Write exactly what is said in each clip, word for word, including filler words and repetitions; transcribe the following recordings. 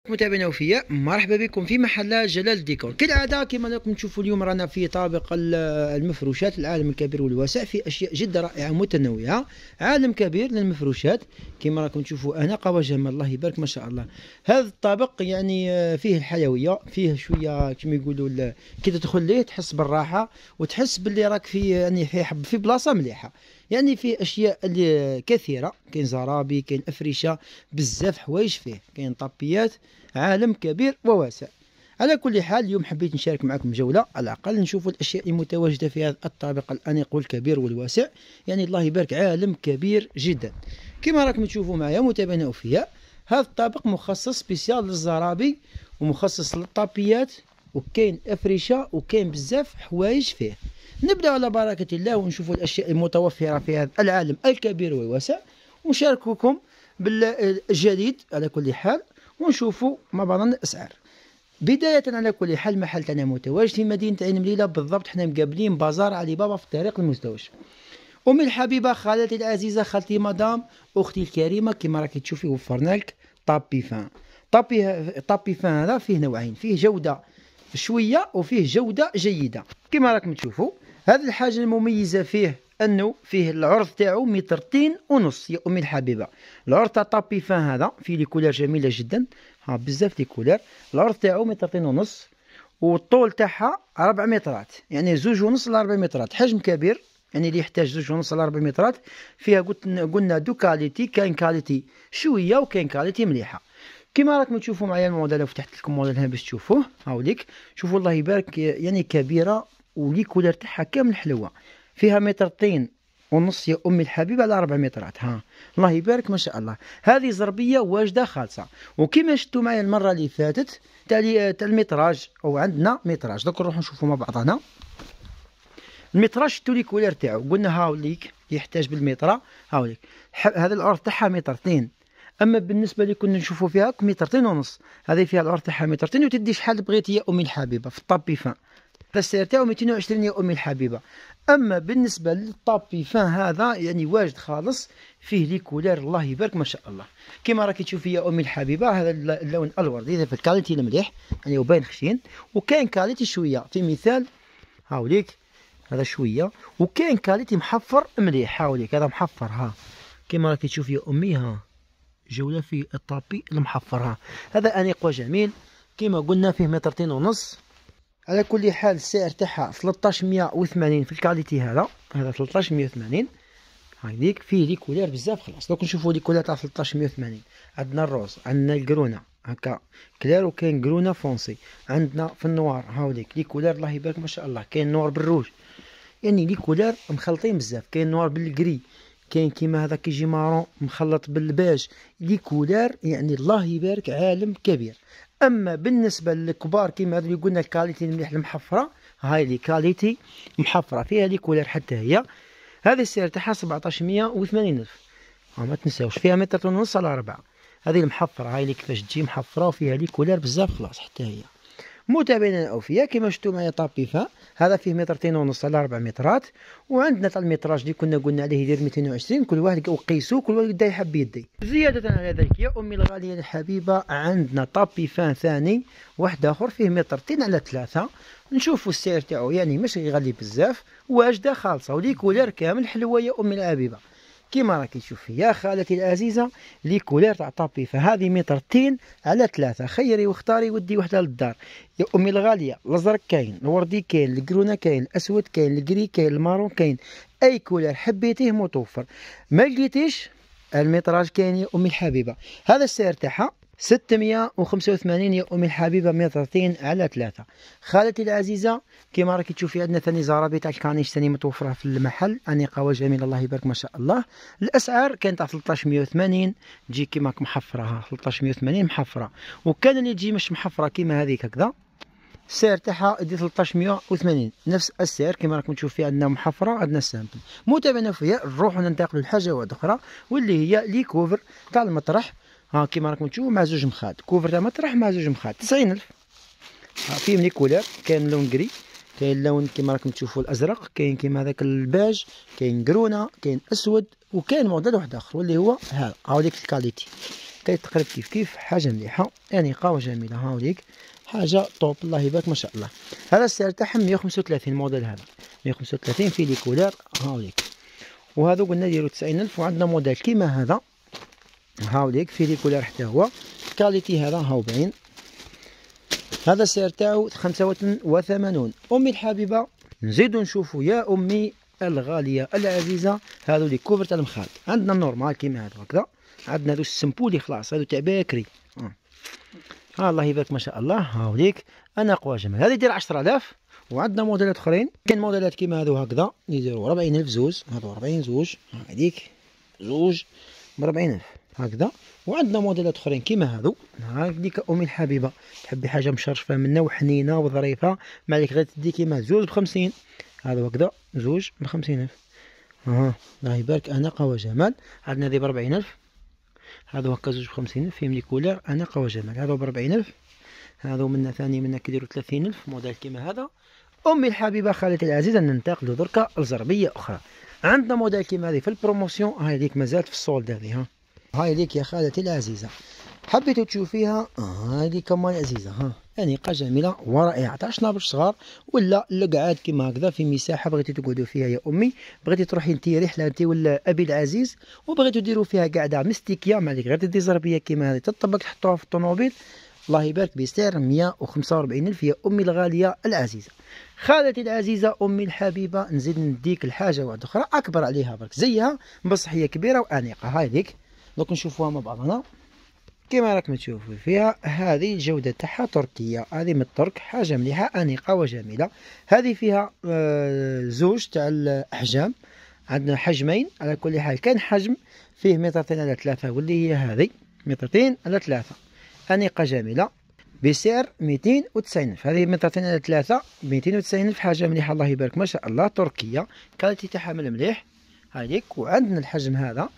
متابعينا الوفياء، مرحبا بكم في محل جلال ديكور. كالعاده كما راكم تشوفوا اليوم رانا في طابق المفروشات، العالم الكبير والواسع في اشياء جد رائعه متنوعه. عالم كبير للمفروشات كما راكم تشوفوا اناقه وجمال، الله يبارك ما شاء الله. هذا الطابق يعني فيه الحيويه، فيه شويه كما يقولوا كي تدخل ليه تحس بالراحه وتحس باللي راك في يعني في في بلاصه مليحه. يعني فيه اشياء اللي كثيره، كاين زرابي، كاين افرشه، بزاف حوايج فيه، كاين طابيات. عالم كبير وواسع. على كل حال اليوم حبيت نشارك معكم جوله على الاقل نشوفوا الاشياء المتواجده في هذا الطابق الانيق والكبير والواسع. يعني الله يبارك، عالم كبير جدا. كما راكم تشوفوا معايا متابعينا الاوفياء، هذا الطابق مخصص سبيسيال للزرابي ومخصص للطابيات، وكاين افرشه وكاين بزاف حوايج فيه. نبدا على بركه الله ونشوفوا الاشياء المتوفره في هذا العالم الكبير والواسع، ونشارككم بالجديد على كل حال، ونشوفوا مع بعضنا الاسعار. بدايه على كل حال المحل تاعنا متواجد في مدينه عين مليله، بالضبط حنا مقابلين بازار علي بابا في طريق المزدوج. امي الحبيبه، خالتي العزيزه، خالتي مدام، اختي الكريمه، كما راكي تشوفي وفرنا لك طابي فان. طابي طابي فان هذا فيه نوعين، فيه جوده شويه وفيه جوده جيده. كما راكم تشوفوا هذه الحاجه المميزه فيه انه فيه العرض تاعو مترتين ونص يا امي الحبيبه. العرض تاع طابي فان هذا فيه لي كولار جميله جدا، ها بزاف لي كولار. العرض تاعو مترتين ونص، والطول تاعها ربع مترات، يعني زوج ونص ل أربع مترات، حجم كبير. يعني اللي يحتاج زوج ونص ل أربع مترات. فيها قلت قلنا دو كاليتي، كاين كاليتي شويه وكاين كاليتي مليحه. كما راكم تشوفوا معايا الموديل، فتحت لكم الموديل باش تشوفوه. هاوليك شوفوا الله يبارك، يعني كبيره ولي كولار تاعها كامل حلوه. فيها مترتين ونص يا امي الحبيبه على أربع مترات، ها الله يبارك ما شاء الله. هذه زربيه واجده خالصه. وكما شفتوا معايا المره اللي فاتت تاع تاع المتراج، او عندنا متراج. دوك نروحوا نشوفوا مع بعضنا المتراج. شفتوا لي كولار تاعو، قلنا هاوليك يحتاج بالمترا. هاوليك هذا العرض تاعها مترتين، اما بالنسبه اللي كنا نشوفوا فيها مترتين ونص، هذه فيها العرض تاعها مترتين وتدي شحال بغيتي يا امي الحبيبه. في الطابي فان هذا السعر تاعو مئتين وعشرين يا امي الحبيبه. اما بالنسبه للطابي فان هذا يعني واجد خالص، فيه لي كولار الله يبارك ما شاء الله. كما راكي تشوفي يا امي الحبيبه، هذا اللون الوردي هذا في الكاليتي المليح، يعني وباين خشين، وكاين كاليتي شويه في مثال هاوليك هذا شويه، وكاين كاليتي محفر مليح. هاوليك هذا محفر، ها كما راكي تشوفي يا امي، ها جوله في الطابي المحفر. ها هذا انيق وجميل كما قلنا، فيه مترتين ونص. على كل حال السعر تاعها ثلاثطاش مية وثمانين في الكاليتي هذا، هذا ثلاثطاش مية وثمانين. هايديك فيه لي كولار بزاف خلاص. دوك نشوفوا لي كولار تاع ثلاثطاش مية وثمانين. عندنا الروز، عندنا الكرونه هكا كلار، وكاين كرونه فونسي. عندنا في النوار هاوليك لي كولار الله يبارك ما شاء الله. كاين نوار بالروج، يعني لي كولار مخلطين بزاف. كاين نوار بالكري، كاين كيما هذا كيجي مارون مخلط بالباج. لي كولار يعني الله يبارك، عالم كبير. اما بالنسبه للكبار كيما هذا اللي قلنا الكاليتي المليح المحفره، هاي لي كاليتي محفره فيها لي كولار حتى هي. هذه السعر تاعها سبعطاش مية وثمانين الف. ما تنساوش فيها متر ونص على أربعة. هذه المحفره، هاي اللي كيفاش تجي محفره وفيها لي كولار بزاف خلاص حتى هي. متابعينا الاوفياء كما شفتوا معايا طابي فان هذا فيه مترتين ونص على أربع مترات. وعندنا تاع المتراج اللي كنا قلنا عليه يدير مئتين وعشرين، كل واحد وقيسوه كل واحد يدا يحب يدي. زياده على ذلك يا امي الغاليه الحبيبه، عندنا طابي فان ثاني واحد اخر فيه مترتين على ثلاثه. نشوفوا السعر تاعو يعني ماشي غالي بزاف، واجده خالصه ولي كولار كامل حلوه يا امي الحبيبه. كيما راكي تشوفي يا خالتي العزيزه، لي كولار تاع طابي فهذه مترتين على ثلاثه. خيري واختاري ودي وحده للدار يا امي الغاليه. الازرق كاين، الوردي كاين، الكرونه كاين، الاسود كاين، الكري كاين، المارون كاين، اي كولار حبيتيه متوفر. ما لقيتيش المتراج كاين يا امي الحبيبه. هذا السعر تاعها ستمية وخمسة وثمانين يا امي الحبيبه، مترتين على ثلاثه. خالتي العزيزه كما راكي تشوفي عندنا ثاني زرابي تاع الكانيش ثاني متوفره في المحل، انيقه وجميله الله يبارك ما شاء الله. الاسعار كانت تاع ثلاثطاش مية وثمانين، تجي كيما محفره، ها ثلاثطاش مية وثمانين محفره. وكان اللي تجي مش محفره كيما هذيك هكذا، السعر تاعها يدي ثلاثطاش مية وثمانين. نفس السعر كما راكم تشوفوا عندنا محفره، عندنا السامبل. متابعينا فيها نروحوا ننتقلوا لحاجه واحده اخرى، واللي هي لي كوفر تاع المطرح. ها كيما راكم تشوفوا مع زوج مخاد، كوفر تاع مطرح مع زوج مخاد تسعين ألف. فيه لي كولار، كاين لون كري، كاين لون كيما راكم تشوفوا الازرق، كاين كيما هذاك الباج، كاين كرونه، كاين اسود، وكاين موديل واحد اخر واللي هو هذا. هاوليك الكاليتي كيتقلب كيف كيف، حاجه مليحه انيقه وجميله. هاوليك حاجه طوب الله يبارك ما شاء الله. هذا السعر تاعهم مية وخمسة وثلاثين موديل، هذا مية وخمسة وثلاثين في لي كولور. هاوليك وهذو قلنا ديرو تسعين ألف. وعندنا موديل كيما هذا هاوليك في لي كولور حتى هو كاليتي، هذا هاو باين. هذا السعر تاعو خمسة وثمانين. امي الحبيبه نزيدو نشوفو يا امي الغاليه العزيزه هذو لي كوفر تاع المخاد. عندنا النورمال كيما هذا هكذا، عندنا هذو السمبولي خلاص هذو تاع باكري. ها آه. الله يبارك ما شاء الله. هاوليك انا قوا جمال. هذه دير عشرة آلاف. وعندنا موديلات اخرين، كاين موديلات كيما هذو هكذا يديروا أربعين ألف زوج، هذو أربعين زوج، هذيك زوج ب أربعين ألف هكذا. وعندنا موديلات اخرين كيما هذو. هاذيك امي الحبيبه تحبي حاجه مشرفه منا وحنينه وظريفه، مالك غير تدي كيما زوج بخمسين، هذا هكذا زوج بخمسين ألف. ها الله يبارك اناقه وجمال. عندنا ذي بأربعين ألف، هذا هكا زوج بخمسين ألف فيهم لي كولور اناقه وجمال. هذا بأربعين ألف، هذا منا ثاني منا كيديروا ثلاثين ألف موديل كيما هذا. امي الحبيبه خالتي العزيزه ننتقلوا دركا لزربيه اخرى. عندنا موديل كيما هذه في البروموسيون، هاي ليك مازالت في السولد هذه. ها هاي ليك يا خالتي العزيزه، حبيتو تشوفيها هاي ليك كمان العزيزه. ها انيقه جميله ورائعه تاع شنابل صغار ولا لقعاد كيما هكذا في مساحه بغيتي تقعدوا فيها يا امي، بغيتي تروحي انت رحله انت ولا ابي العزيز وبغيتو ديروا فيها قاعده مستيكيه، مالك غير تدي زربيه كيما هذه تطبق تحطوها في الطوموبيل الله يبارك بسعر مية وخمسة وأربعين ألف يا امي الغاليه العزيزه. خالتي العزيزه امي الحبيبه نزيد نديك الحاجه واحده اخرى اكبر عليها برك زيها بصح هي كبيره وانيقه. هاي ليك دوك نشوفوها مع بعضنا كيما راكم تشوفوا فيها. هذه الجوده تاعها تركيه، هذه من الترك، حاجه مليحه انيقه وجميله. هذه فيها آه زوج تاع الاحجام، عندنا حجمين على كل حال. كان حجم فيه مترتين على ثلاثه واللي هي هذه مترتين على ثلاثه انيقه جميله بسعر مئتين وتسعين ألف. هذه مترتين على ثلاثه مئتين وتسعين ألف، حاجه مليحه الله يبارك ما شاء الله تركيه، كاليتي تاعها مليح. هذيك وعندنا الحجم هذا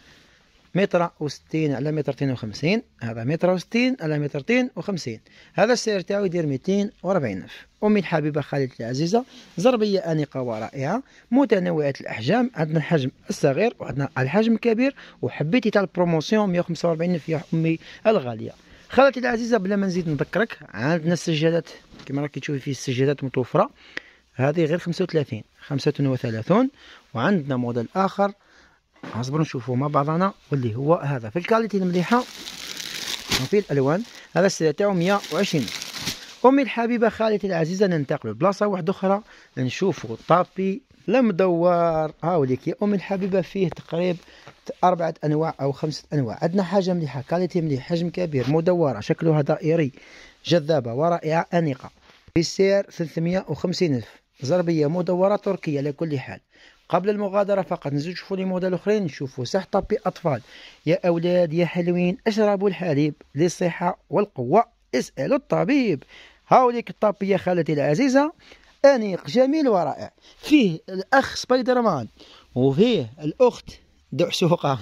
متر وستين على مترتين وخمسين، هذا متر وستين على مترتين وخمسين. هذا السعر تاعو يدير مئتين وأربعين ألف. أمي الحبيبة خالتي العزيزة زربية أنيقة ورائعة متنوعة الأحجام. عندنا الحجم الصغير وعندنا الحجم الكبير، وحبيتي تاع البروموسيون مئة وخمسة وأربعين ألف يا أمي الغالية. خالتي العزيزة بلا ما نزيد نذكرك عندنا السجادات كما راكي تشوفي فيه السجادات متوفرة، هذه غير خمسة وثلاثين خمسة وثلاثين. وعندنا موديل آخر اصبروا نشوفوا مع بعضنا واللي هو هذا في الكاليتي المليحه وفي الالوان. هذا السعر تاعو مئة وعشرين. امي الحبيبه خالتي العزيزه ننتقلوا لبلاصه واحده اخرى نشوفوا الطابي المدور. هاوليك يا امي الحبيبه فيه تقريبا اربعه انواع او خمسه انواع. عندنا حاجه مليحه كاليتي مليح، حجم كبير، مدوره، شكلها دائري، جذابه ورائعه انيقه بسعر ثلاثمئة وخمسين ألف. زربيه مدوره تركيه على كل حال. قبل المغادرة فقط نزيد نشوفوا لي موديل اخرين، نشوفوا صح طابي اطفال. يا اولاد يا حلوين اشربوا الحليب للصحة والقوة اسألوا الطبيب. هاوليك الطابي يا خالتي العزيزة انيق جميل ورائع. فيه الاخ سبايدر مان وفيه الاخت دعسوقة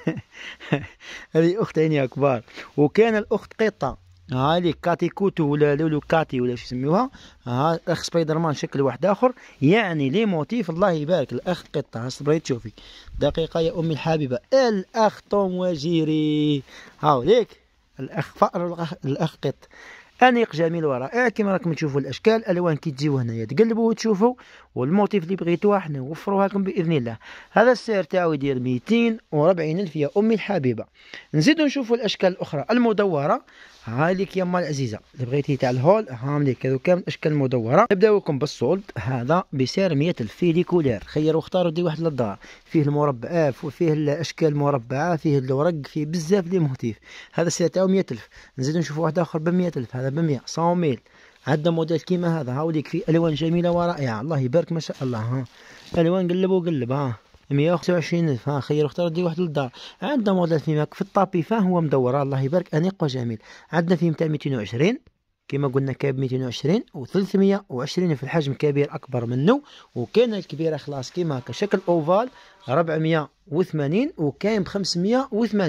هذه اختين كبار، وكان الاخت قطة هالي كاتي كوتو ولا لولو كاتي ولا شو يسميوها. ها الاخ سبايدر مان شكل واحد اخر، يعني لي موتيف الله يبارك. الاخ قطه صبري تشوفي دقيقه يا امي الحبيبه. الاخ توم وجيري هاوليك الاخ فأر الاخ, الأخ قط انيق جميل ورائع كما راكم تشوفوا. الاشكال الالوان كي تجيو هنايا تقلبوا وتشوفوا، والموتيف اللي بغيتوها حنا نوفروها لكم باذن الله. هذا السعر تاعو يدير مئتين وأربعين ألف يا امي الحبيبه. نزيدو نشوفوا الاشكال الاخرى المدوره. هاليك يما العزيزه اللي بغيتي تاع الهول هامليك هذو كامل اشكال مدوره. نبداو لكم بالصولد. هذا بسعر مئة ألف فيه لي كولير، خيروا اختاروا دي واحد للدار. فيه المربعات وفيه الاشكال المربعه، فيه الورق، فيه بزاف لي موتيف. هذا السعر تاعو مئة ألف. نزيدو نشوفوا واحد اخر ب مئة ألف، هذا ب مئة مية ميل. عندنا موديل كيما هذا هاوليك فيه الوان جميله ورائعه الله يبارك ما شاء الله. ها الوان قلبوا قلب. ها مئة وخمسة وعشرين ألف. ها خير اختار دي واحد للدار. عندنا موديل فيما في الطابي فاه هو مدور الله يبارك انيق وجميل. عندنا فيه تاع مئتين وعشرين كما قلنا كاب مئتين وعشرين و320 في الحجم كبير اكبر منه، وكان الكبيره خلاص كيما هكا شكل اوفال أربعمئة وثمانين، وكاين ب خمسمئة وثمانين.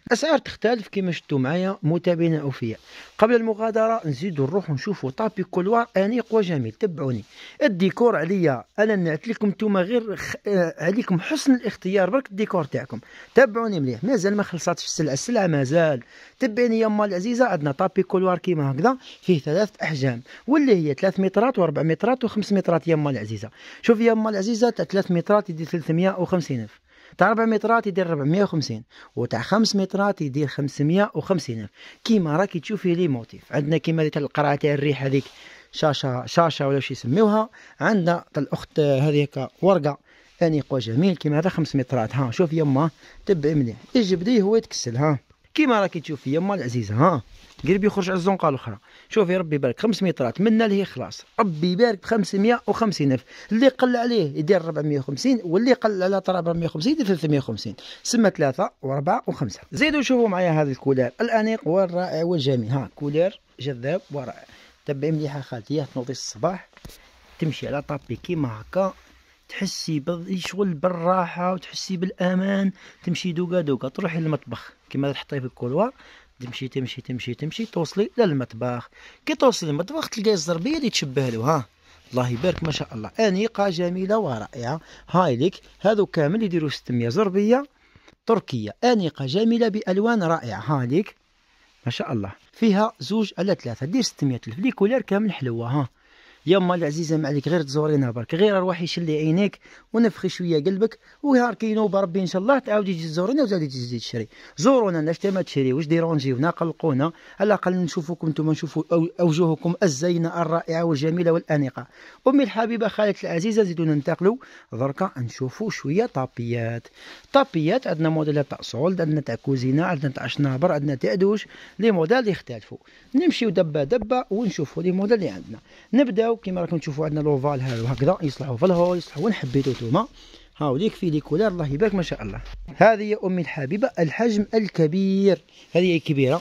الاسعار تختلف كما شفتوا معايا متابعينا الاوفياء. قبل المغادره نزيدوا نروحوا نشوفوا طابي كولوار انيق وجميل. تبعوني. الديكور عليا انا نعت لكم نتوما غير خ... آه عليكم حسن الاختيار برك الديكور تاعكم. تبعوني مليح مازال ما خلصاتش السلعه، السلعه مازال. تبعيني يما العزيزه عندنا طابي كولوار كيما هكذا فيه ثلاث احجام واللي هي ثلاث مترات واربع مترات وخمس مترات يما العزيزه. شوف يما العزيزه تاع ثلاث مترات يدير ثلاثمائة وخمسين ألف، تاع أربع مترات يدير أربعمائة وخمسين، وتاع خمس مترات يدير خمسمائة وخمسين ألف. كيما راكي تشوفي لي موتيف. عندنا كيما تاع القرعه تاع الريح هذيك شاشه شاشه ولا شي يسميوها. عندنا تاع الاخت هذيك ورقه انيق وجميل كيما هذا خمس مترات. ها شوف يما تبعي مليح يجبديه هو يتكسل. ها كيما راكي تشوفي يما العزيزه. ها قريب يخرج على الزنقه الاخرى. شوفي ربي يبارك خمس مترات منا لهي خلاص. ربي يبارك ب خمسمائة وخمسين ألف. اللي قل عليه يدير أربعمائة وخمسين واللي قل على طرا أربعمائة وخمسين يدير ثلاثمائة وخمسين. سما ثلاثة وأربعة وخمسة. زيدوا شوفوا معايا هذا الكولير الأنيق والرائع والجميل. ها كولير جذاب ورائع. تبعي مليحة خالتي. تنوضي الصباح تمشي على طابي كيما هكا تحسي شغل بالراحة وتحسي بالأمان. تمشي دوكا دوكا تروحي للمطبخ كيما تحطيه في الكولوار. تمشي تمشي تمشي تمشي توصلي للمطبخ. كي توصلي للمطبخ تلقاي الزربيه اللي تشبه له. ها الله يبارك ما شاء الله انيقه جميله ورائعه. هاي ليك هذو كامل يديروا ستمائة زربيه تركيه انيقه جميله بالوان رائعه. ها ليك ما شاء الله فيها زوج على ثلاثه دير ستمائة ألف. لي كولير كامل حلوه. ها يما العزيزه ما عليك غير تزورينا برك، غير روحي شلي عينيك ونفخي شويه قلبك وهار كينوب ربي ان شاء الله تعاودي تجي تزورينا وتزيدي تجي تشري. زورونا ناش ما تشري واش ديرونجيونا قلقونا على الاقل نشوفوكم نتوما نشوفوا اوجهكم الزينه الرائعه والجميله والانيقه. امي الحبيبه خالتي العزيزه زيدونا ننتقلوا دركا نشوفوا شويه طابيات. طابيات عندنا موديلات تاع سولد، عندنا تاع كوزينه، عندنا تاع شنابر، عندنا تاع دوش. لي موديل يختلفوا. نمشيو دبه دبه ونشوفوا لي موديل اللي عندنا. نبداو كيما راكم تشوفوا عندنا لوفال هذا هكذا يصلحوا في الهول يصلحوا وين حبيتو نتوما. هاوليك في لي كولير الله يبارك ما شاء الله. هذه يا امي الحبيبه الحجم الكبير. هذه كبيره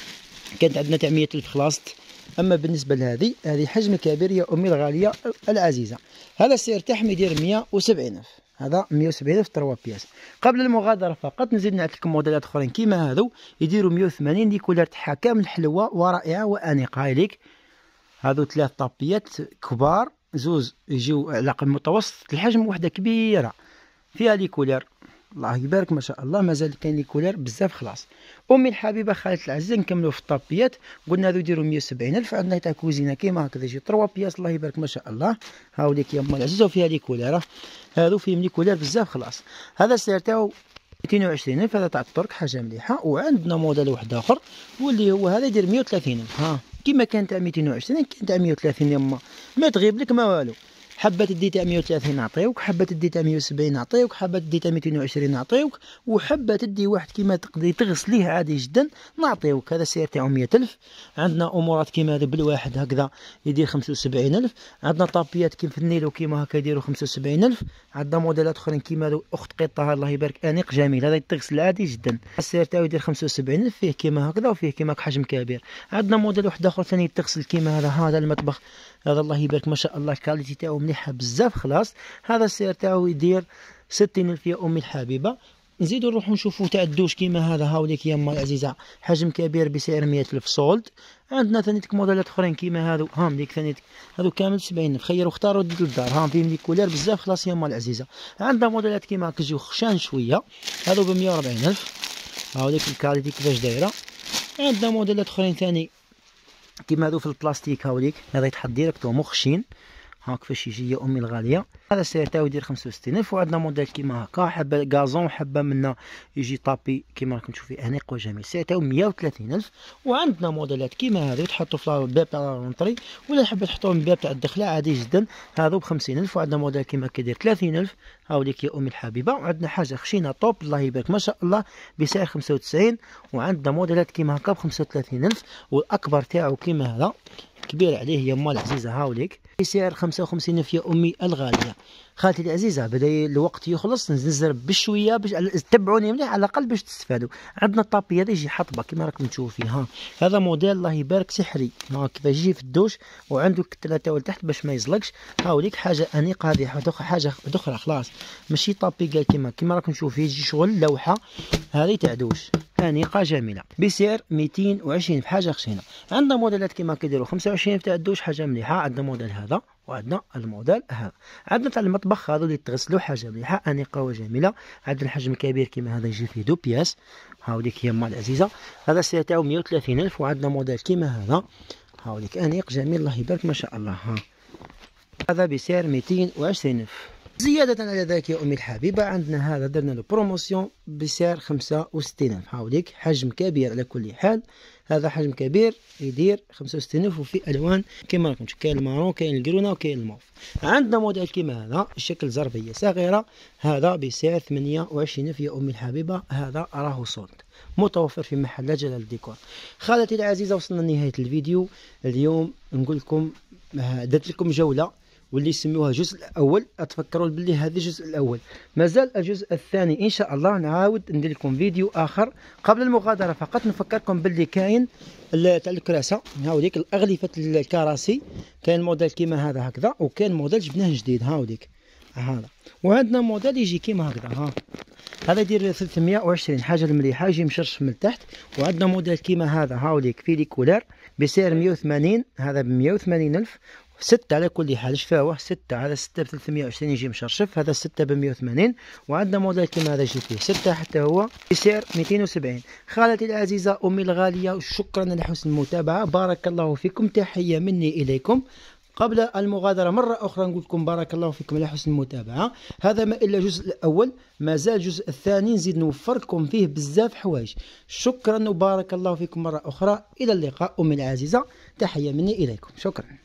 كانت عندنا تاع مائة ألف خلاصت. اما بالنسبه لهذه هذه حجم كبير يا امي الغاليه العزيزه. هذا السعر تاعهم يدير مائة وسبعين ألف. هذا مائة وسبعين ألف تروا بياس. قبل المغادره فقط نزيد نعطيكم لكم موديلات اخرين كيما هذو يديروا مائة وثمانين. لي كولير تاعها كامل حلوه ورائعه وانيقه. هاي ليك هذو ثلاث طابيات كبار زوز يجيو على قد متوسط الحجم وحده كبيره فيها لي كولير الله يبارك ما شاء الله. مازال كاين لي كولير بزاف خلاص. امي الحبيبه خالتي العزيزه نكملوا في الطابيات. قلنا هذو يديروا مائة وسبعين ألف. عندنا تاع كوزينه كيما هكذا يجي تروا بياس الله يبارك ما شاء الله. هاوليك يا امي العزيزه وفيها لي كولير. هذو فيهم لي كولير بزاف خلاص. هذا السعر تاعو مئتين وعشرين ألف. هذا تاع الترك حاجه مليحه. وعندنا موديل واحد اخر واللي هو هذا يدير مائة وثلاثين ألف. ها كيما كان تاع مئتين وعشرين كاين تاع مائة وثلاثين يما ما تغيب لك ما والو. حبه تدي تاع مائة وثلاثين نعطيوك، حبه تدي تاع مائة وسبعين نعطيوك، حبه تدي تاع مئتين وعشرين نعطيوك، وحبه تدي واحد كيما تقدري تغسليه عادي جدا نعطيوك. هذا السعر تاعو مائة ألف. عندنا امورات كيما هذا بالواحد هكذا يدير خمسة وسبعين ألف. عندنا طابيات كيما في النيلو كيما هكا يديروا خمسة وسبعين ألف. عندنا موديلات اخرين كيما هذو اخت قطه الله يبارك انيق جميل. هذا يتغسل عادي جدا. السعر تاعو يدير خمسة وسبعين ألف. فيه كيما هكذا وفيه كيما حجم كبير. عندنا موديل واحد اخر ثاني يتغسل كيما هذا. هذا المطبخ هذا الله يبارك ما شاء الله الكاليتي تاعو مليحه بزاف خلاص. هذا السعر تاعو يدير ستين ألف يا امي الحبيبه. نزيدو نروحو نشوفو تاع الدوش كيما هذا. هاوليك يا امي العزيزه حجم كبير بسعر مائة ألف سولد. عندنا ثانيتك موديلات اخرين كيما هذو. هام ليك ثانيتك هذو كامل سبعين ألف. خيروا اختاروا ديال الدار. هام فيهم لي كولير بزاف خلاص يا امي العزيزه. عندنا موديلات كيما هكا يجيو خشان شويه هذو ب مائة وأربعين ألف. هاوليك الكاليتي كيفاش دايره. عندنا موديلات اخرين ثاني كيما هذو في البلاستيك. هاوليك هذا يتحط ديريكت ومخشين. ها كيفاش يجي يا امي الغاليه. هذا السعر تاعو يدير خمسة وستين ألف. وعندنا موديل كيما هكا حبه غازون وحبه منا يجي طابي كيما راكم تشوفي انيق وجميل. السعر تاعو مائة وثلاثين ألف. وعندنا موديلات كيما هذو تحطوا في الباب تاع لونطري ولا حبه تحطوهم الباب تاع الدخله عادي جدا. هذو ب خمسين ألف. وعندنا موديل كيما هكا يدير ثلاثين ألف. هاوليك يا امي الحبيبه. وعندنا حاجه خشينه طوب الله يبارك ما شاء الله بسعر خمسة وتسعين. وعندنا موديلات كيما هكا ب خمسة وثلاثين ألف. والاكبر تاعو كيما هذا كبير عليه يا أمي العزيزة. هاوليك بسعر خمسة وخمسين ألف يا أمي الغالية. خالتي العزيزة بدا الوقت يخلص، ننزل بشوية باش تبعوني مليح على الأقل باش تستفادوا. عندنا الطابي هذا يجي حطبة كما راكم تشوفوا فيه. ها هذا موديل الله يبارك سحري، ها كيفاش يجي في الدوش وعندك ثلاثة لتحت باش ما يزلقش. هاوليك حاجة أنيقة، هذه حاجة أخرى خلاص ماشي طابي قال كيما كيما راكم تشوفوا فيه، يجي شغل لوحة هذه تاع دوش أنيقة جميلة بسعر مئتين وعشرين بحاجة خشينة. عندنا موديلات كيما كيديروا خمسة وعشرين تاع الدوش حاجة مليحة. عندنا موديل هذا وعندنا الموديل هذا. عندنا تاع المطبخ هذو اللي تغسلوا حاجة مليحة أنيقة وجميلة. عندنا الحجم كبير كيما هذا يجي فيه دو بياس. هاوليك هي أمي العزيزة، هذا السعر تاعو مئة وثلاثين ألف. وعندنا موديل كيما هذا هاوليك أنيق جميل الله يبارك ما شاء الله. ها هذا بسعر مئتين وعشرين ألف. زيادة على ذلك يا أمي الحبيبة عندنا هذا درنا له بروموسيون بسعر خمسة وستين ألف. هاوليك حجم كبير على كل حال، هذا حجم كبير يدير خمسة وستين ألف وفي ألوان كيما راكم كاين المارون كاين الكرونا وكاين الموف. عندنا موديل كيما هذا الشكل زربية صغيرة، هذا بسعر ثمانية وعشرين ألف يا أمي الحبيبة. هذا راهو صولد متوفر في محلات جلال الديكور. خالتي العزيزة وصلنا لنهاية الفيديو اليوم. نقول لكم درت لكم جولة واللي يسموها الجزء الاول، اتفكروا باللي هذا الجزء الاول، مازال الجزء الثاني ان شاء الله نعاود ندير لكم فيديو اخر. قبل المغادره فقط نفكركم باللي كاين تاع الكراسه هاوديك الاغلفه الكراسي، كاين موديل كيما هذا هكذا، وكاين موديل جبناه جديد هاوديك هذا، وعندنا موديل يجي كيما هكذا. ها هذا يدير ثلاثمئة وعشرين حاجه المليحه يجي مشرش من التحت. وعندنا موديل كيما هذا هاوديك فيلي كولار بسعر مئة وثمانين، هذا ب مئة وثمانين ألف. ستة على كل حال شفاوه ستة، هذا ستة ب ثلاثمئة وعشرين يجي مشرشف، هذا ستة ب مئة وثمانين. وعندنا موديل كيما هذا يجي فيه ستة حتى هو بسعر مئتين وسبعين. خالتي العزيزة أمي الغالية شكرا لحسن المتابعة، بارك الله فيكم، تحية مني إليكم. قبل المغادرة مرة أخرى نقول لكم بارك الله فيكم على حسن المتابعة. هذا ما إلا الجزء الأول، ما زال الجزء الثاني نزيد نوفركم فيه بزاف حوايج. شكرا وبارك الله فيكم مرة أخرى، إلى اللقاء أمي العزيزة، تحية مني إليكم، شكرا.